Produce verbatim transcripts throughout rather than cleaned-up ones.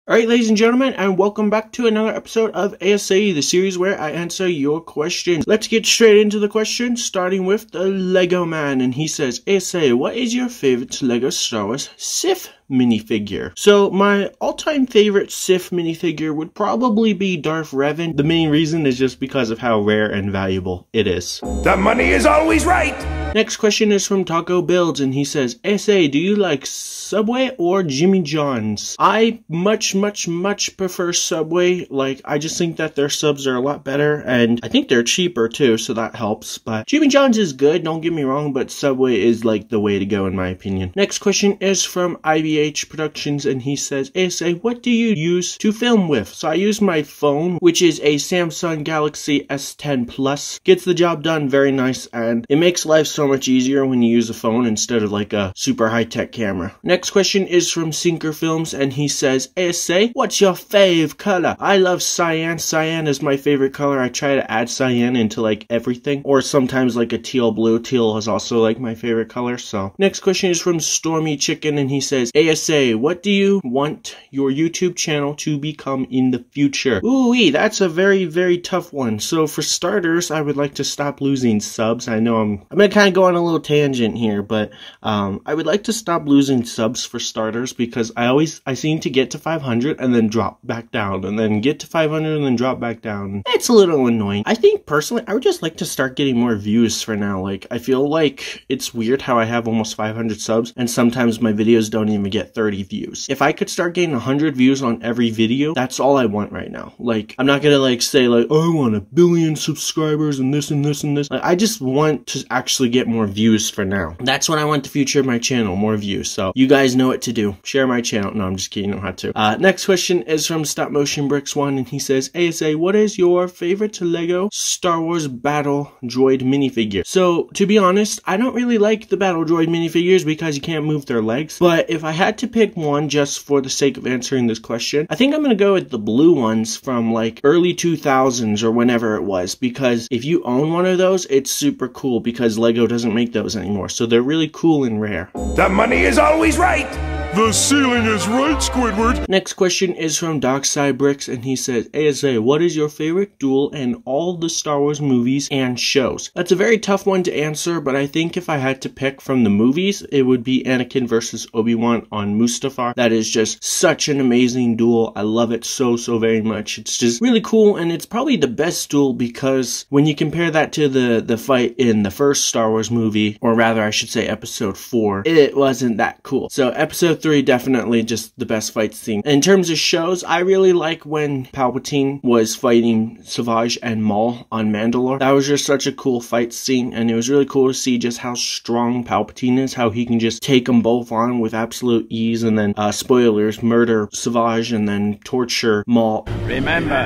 Alright, ladies and gentlemen, and welcome back to another episode of A S A, the series where I answer your questions. Let's get straight into the questions, starting with the Lego Man, and he says, A S A, what is your favorite Lego Star Wars Sith minifigure? So my all-time favorite Sith minifigure would probably be Darth Revan. The main reason is just because of how rare and valuable it is. The money is always right! Next question is from Taco Builds, and he says, A S A, do you like Subway or Jimmy John's? I much, much, much prefer Subway. Like, I just think that their subs are a lot better, and I think they're cheaper too, so that helps. But Jimmy John's is good, don't get me wrong, but Subway is like the way to go in my opinion. Next question is from I B H Productions, and he says, A S A, what do you use to film with? So I use my phone, which is a Samsung Galaxy S ten Plus. Gets the job done very nice, and it makes life so much easier when you use a phone instead of like a super high-tech camera. Next question is from Sinker Films, and he says, A S A, what's your fave color? I love cyan. Cyan is my favorite color. I try to add cyan into like everything, or sometimes like a teal blue. Teal is also like my favorite color. So next question is from Stormy Chicken, and he says, A S A, what do you want your YouTube channel to become in the future? Ooh-wee, that's a very, very tough one. So for starters, I would like to stop losing subs. I know I'm, I'm gonna kind of go on a little tangent here, but um, I would like to stop losing subs for starters, because I always, I seem to get to five hundred and then drop back down, and then get to five hundred and then drop back down. It's a little annoying. I think personally, I would just like to start getting more views for now. Like, I feel like it's weird how I have almost five hundred subs, and sometimes my videos don't even get thirty views. If I could start getting one hundred views on every video, that's all I want right now. Like, I'm not gonna like say like, oh, I want a billion subscribers and this and this and this. Like, I just want to actually get more views for now. That's what I want the future of my channel, more views. So you guys know what to do. Share my channel. No, I'm just kidding, you don't have to. Uh, next question is from Stop Motion Bricks one, and he says, A S A, what is your favorite Lego Star Wars Battle Droid minifigure? So, to be honest, I don't really like the Battle Droid minifigures because you can't move their legs, but if I had to pick one just for the sake of answering this question, I think I'm gonna go with the blue ones from like early two thousands or whenever it was, because if you own one of those, it's super cool because Lego doesn't make those anymore, so they're really cool and rare. The money is always right! The ceiling is right, Squidward! Next question is from Dockside Bricks, and he says, A S A, what is your favorite duel in all the Star Wars movies and shows? That's a very tough one to answer, but I think if I had to pick from the movies, it would be Anakin versus Obi-Wan on Mustafar. That is just such an amazing duel. I love it so, so very much. It's just really cool, and it's probably the best duel because when you compare that to the, the fight in the first Star Wars movie, or rather I should say episode four, it wasn't that cool. So episode three, definitely just the best fight scene. In terms of shows, I really like when Palpatine was fighting Savage and Maul on Mandalore. That was just such a cool fight scene, and it was really cool to see just how strong Palpatine is, how he can just take them both on with absolute ease, and then, uh, spoilers, murder Savage and then torture Maul. Remember,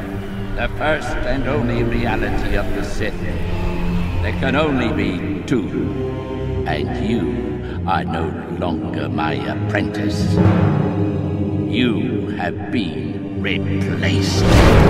the first and only reality of the Sith. There can only be two, and you are no longer my apprentice. You have been replaced.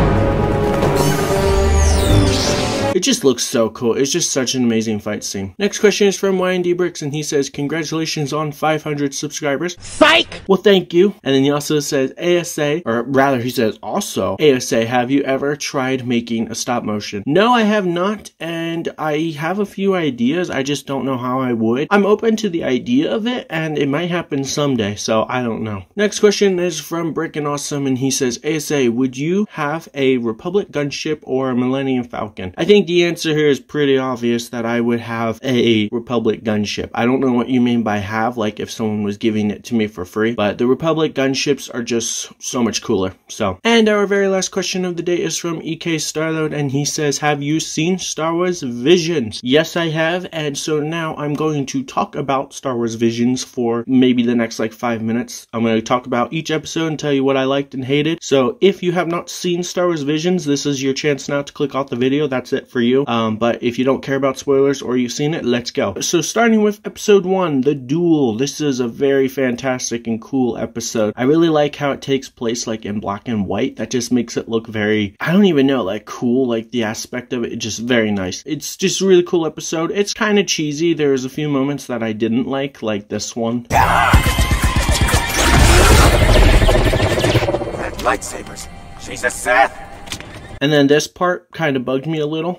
It just looks so cool. It's just such an amazing fight scene. Next question is from Y and D Bricks, and he says, congratulations on five hundred subscribers. Psych! Well, thank you. And then he also says, A S A, or rather he says also, A S A, have you ever tried making a stop motion? No, I have not, and I have a few ideas. I just don't know how I would. I'm open to the idea of it, and it might happen someday, so I don't know. Next question is from Brick and Awesome, and he says, A S A, would you have a Republic gunship or a Millennium Falcon? I think the answer here is pretty obvious that I would have a Republic gunship. I don't know what you mean by have, like if someone was giving it to me for free, but the Republic gunships are just so much cooler. So, and our very last question of the day is from E K Starload, and he says, have you seen Star Wars Visions? Yes, I have, and so now I'm going to talk about Star Wars Visions for maybe the next like five minutes. I'm going to talk about each episode and tell you what I liked and hated. So if you have not seen Star Wars Visions, this is your chance now to click off the video. That's it for you. Um, but if you don't care about spoilers or you've seen it, let's go. So starting with episode one, The Duel. This is a very fantastic and cool episode. I really like how it takes place like in black and white. That just makes it look very, I don't even know, like cool, like the aspect of it, just very nice. It's just a really cool episode. It's kind of cheesy. There's a few moments that I didn't like, like this one. lightsabers. She's a Sith. And then this part kind of bugged me a little.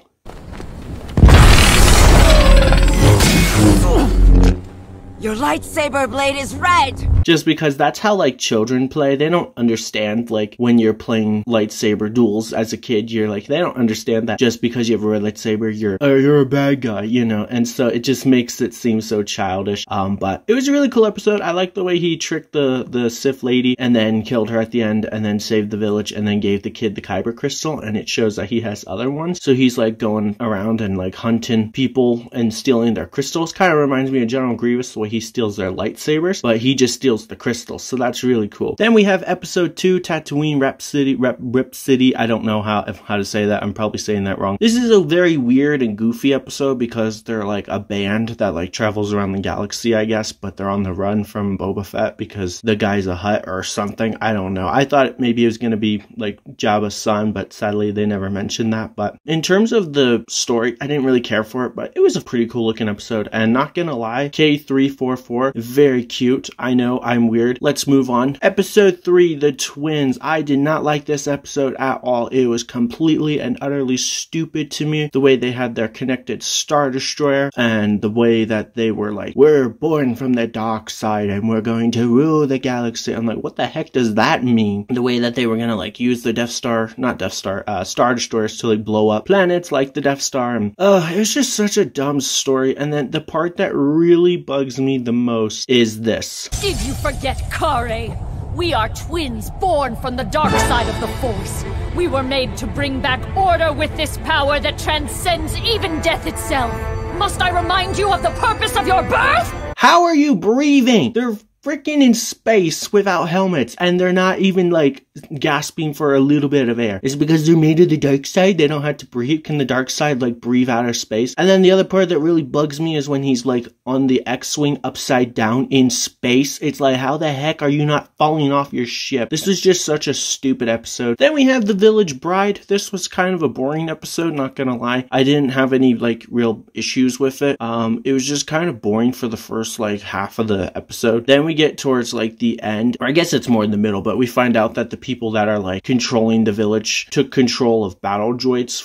Your lightsaber blade is red! Just because that's how, like, children play. They don't understand, like, when you're playing lightsaber duels as a kid, you're like, they don't understand that just because you have a red lightsaber, you're, oh, you're a bad guy, you know? And so it just makes it seem so childish. Um, but it was a really cool episode. I like the way he tricked the, the Sith lady and then killed her at the end and then saved the village and then gave the kid the Kyber crystal, and it shows that he has other ones. So he's, like, going around and, like, hunting people and stealing their crystals. Kind of reminds me of General Grievous, the way he steals their lightsabers, but he just steals the crystals, so that's really cool. Then we have episode two, Tatooine Rhapsody, Rap, Rip City. I don't know how how to say that. I'm probably saying that wrong. This is a very weird and goofy episode because they're like a band that like travels around the galaxy, I guess, but they're on the run from Boba Fett because the guy's a Hutt or something. I don't know. I thought maybe it was going to be like Jabba's son, but sadly they never mentioned that. But in terms of the story, I didn't really care for it, but it was a pretty cool looking episode, and not gonna lie, K three forty-four, very cute. I know I'm weird. Let's move on. Episode three, The Twins. I did not like this episode at all. It was completely and utterly stupid to me. The way they had their connected Star Destroyer and the way that they were like, we're born from the dark side and we're going to rule the galaxy. I'm like, what the heck does that mean? The way that they were gonna like use the Death Star, not Death Star, uh, Star Destroyers to like blow up planets like the Death Star. And uh, it was just such a dumb story. And then the part that really bugs me the most is this. Did you forget, Kare? We are twins born from the dark side of the Force. We were made to bring back order with this power that transcends even death itself. Must I remind you of the purpose of your birth? How are you breathing? They're freaking in space without helmets, and they're not even like gasping for a little bit of air. Is it because they're made of the dark side? They don't have to breathe? Can the dark side like breathe out of space? And then the other part that really bugs me is when he's like on the X-Wing upside down in space. It's like, how the heck are you not falling off your ship? This was just such a stupid episode. Then we have The Village Bride. This was kind of a boring episode, not gonna lie. I didn't have any like real issues with it. Um, it was just kind of boring for the first like half of the episode. Then we get towards like the end, or I guess it's more in the middle, but we find out that the people that are like controlling the village took control of battle droids.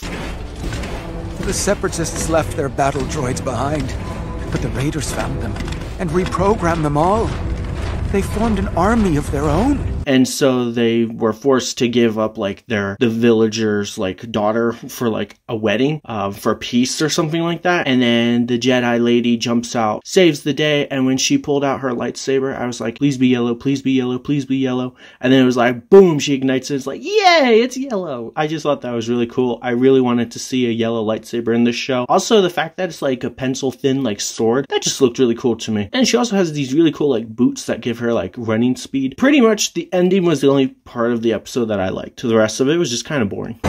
The Separatists left their battle droids behind, but the Raiders found them and reprogrammed them all. They formed an army of their own. And so they were forced to give up like their the villagers like daughter for like a wedding, uh, for peace or something like that. And then the Jedi lady jumps out, saves the day. And when she pulled out her lightsaber, I was like, please be yellow, please be yellow, please be yellow. And then it was like, boom, she ignites it. It's like, yay, it's yellow. I just thought that was really cool. I really wanted to see a yellow lightsaber in this show. Also, the fact that it's like a pencil thin like sword, that just looked really cool to me. And she also has these really cool like boots that give her like running speed. Pretty much the ending was the only part of the episode that I liked. The rest of it was just kind of boring.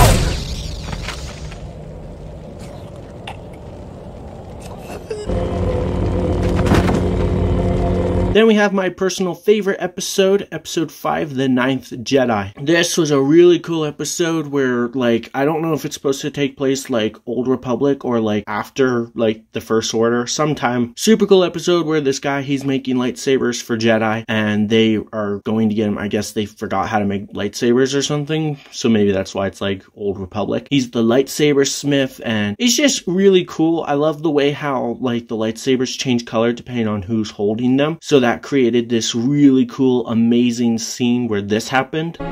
Then we have my personal favorite episode, episode five, The Ninth Jedi. This was a really cool episode where, like, I don't know if it's supposed to take place, like, Old Republic or, like, after, like, the First Order sometime. Super cool episode where this guy, he's making lightsabers for Jedi, and they are going to get him, I guess they forgot how to make lightsabers or something, so maybe that's why it's, like, Old Republic. He's the lightsaber smith, and it's just really cool. I love the way how, like, the lightsabers change color depending on who's holding them. So that created this really cool, amazing scene where this happened. I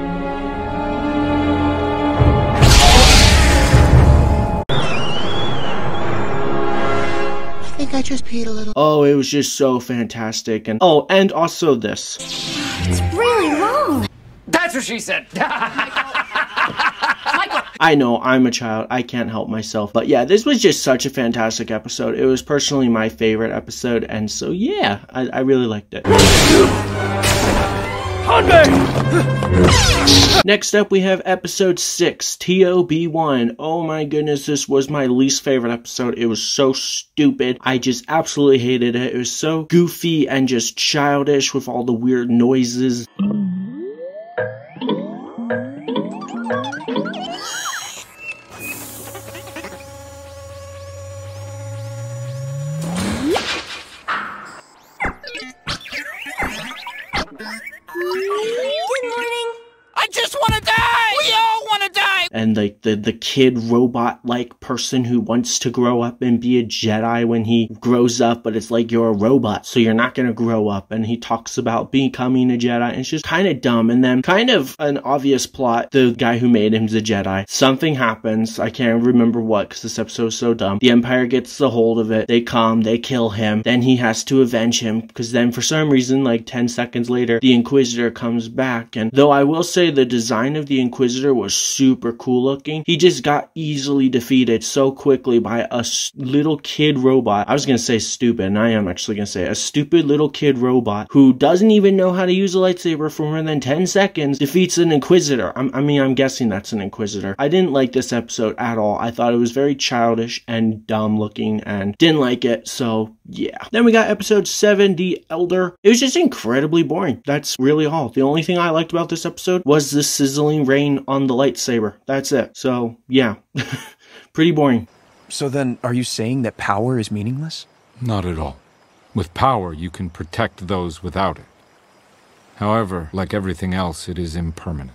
think I just peed a little. Oh, it was just so fantastic. And oh, and also this. It's really long. That's what she said. I know, I'm a child, I can't help myself. But yeah, this was just such a fantastic episode. It was personally my favorite episode, and so yeah, I, I really liked it. Next up, we have episode six, T O B one. Oh my goodness, this was my least favorite episode. It was so stupid. I just absolutely hated it. It was so goofy and just childish with all the weird noises. I just want to die! We all want to die! And like the, the kid robot-like person who wants to grow up and be a Jedi when he grows up, but it's like you're a robot, so you're not gonna grow up. And he talks about becoming a Jedi, and it's just kind of dumb. And then kind of an obvious plot, the guy who made him's a Jedi. Something happens, I can't remember what, because this episode is so dumb. The Empire gets the hold of it, they come, they kill him, then he has to avenge him, because then for some reason, like ten seconds later, the Inquisitor comes back. And though I will say the design of the Inquisitor was super cool looking, he just got easily defeated so quickly by a little kid robot. I was gonna say stupid, and I am actually gonna say a stupid little kid robot who doesn't even know how to use a lightsaber for more than ten seconds defeats an Inquisitor. I'm, I mean, I'm guessing that's an Inquisitor. I didn't like this episode at all. I thought it was very childish and dumb looking and didn't like it, so yeah. Then we got episode seven, The Elder. It was just incredibly boring. That's really all. The only thing I liked about this episode was the sizzling rain on the lightsaber. That's it. So yeah, pretty boring. So then, are you saying that power is meaningless? Not at all. With power, you can protect those without it. However, like everything else, it is impermanent.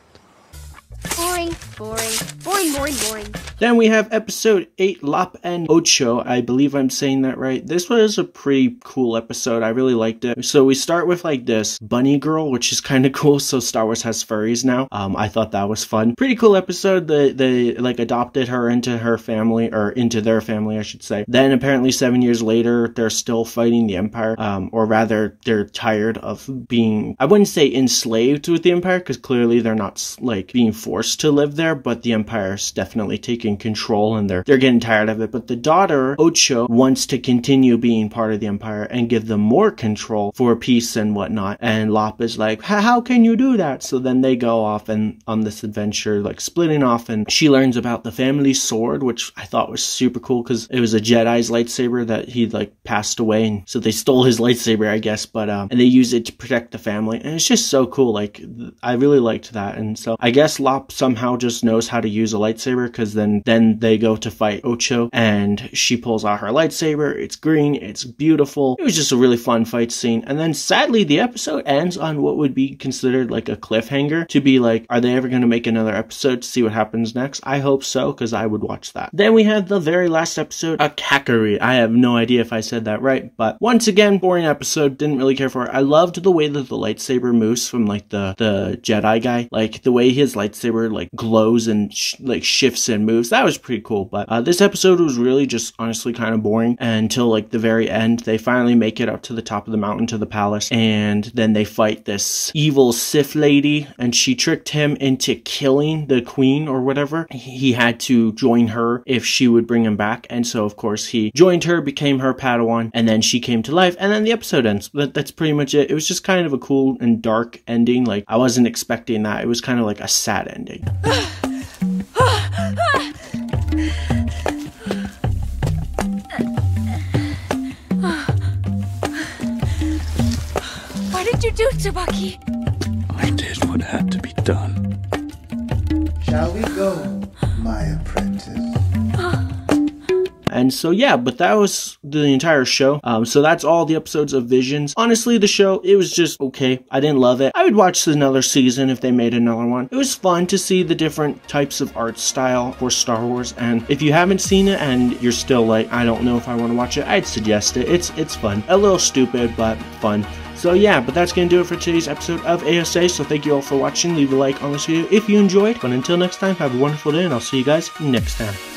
Boring, boring, boring, boring, boring. Then we have episode eight, Lop and Ocho. I believe I'm saying that right. This was a pretty cool episode. I really liked it. So we start with like this bunny girl, which is kind of cool. So Star Wars has furries now. Um, I thought that was fun. Pretty cool episode. They, they like adopted her into her family, or into their family, I should say. Then apparently seven years later, they're still fighting the Empire. Um, or rather, they're tired of being, I wouldn't say enslaved with the Empire, because clearly they're not like being forced to live there, but the Empire's definitely taking control and they're they're getting tired of it. But the daughter, Ocho, wants to continue being part of the Empire and give them more control for peace and whatnot. And Lop is like, how can you do that? So then they go off and on this adventure, like splitting off, and she learns about the family sword, which I thought was super cool because it was a Jedi's lightsaber that he like passed away, and so they stole his lightsaber, I guess, but um and they use it to protect the family, and it's just so cool. Like I really liked that. And so I guess Lop somehow just knows how to use a lightsaber, because then then they go to fight Ocho and she pulls out her lightsaber. It's green, it's beautiful. It was just a really fun fight scene. And then sadly the episode ends on what would be considered like a cliffhanger, to be like, are they ever going to make another episode to see what happens next? I hope so, because I would watch that. Then we had the very last episode, A Kakari. I have no idea if I said that right, but once again, boring episode, didn't really care for it. I loved the way that the lightsaber moves from like the the Jedi guy, like the way his lightsaber like glows and sh like shifts and moves. That was pretty cool. But uh, this episode was really just honestly kind of boring until like the very end. They finally make it up to the top of the mountain to the palace, and then they fight this evil Sith lady, and she tricked him into killing the queen or whatever. He had to join her if she would bring him back, and so of course he joined her, became her Padawan, and then she came to life, and then the episode ends. That, that's pretty much it. It was just kind of a cool and dark ending. Like I wasn't expecting that. It was kind of like a sad ending. What did you do, Tabaki? I did what had to be done. Shall we go, my apprentice? And so yeah, but that was the entire show. Um, so that's all the episodes of Visions. Honestly, the show, it was just okay. I didn't love it. I would watch another season if they made another one. It was fun to see the different types of art style for Star Wars. And if you haven't seen it and you're still like, I don't know if I want to watch it, I'd suggest it. It's it's fun. A little stupid, but fun. So yeah, but that's going to do it for today's episode of A S A. So thank you all for watching. Leave a like on this video if you enjoyed. But until next time, have a wonderful day, and I'll see you guys next time.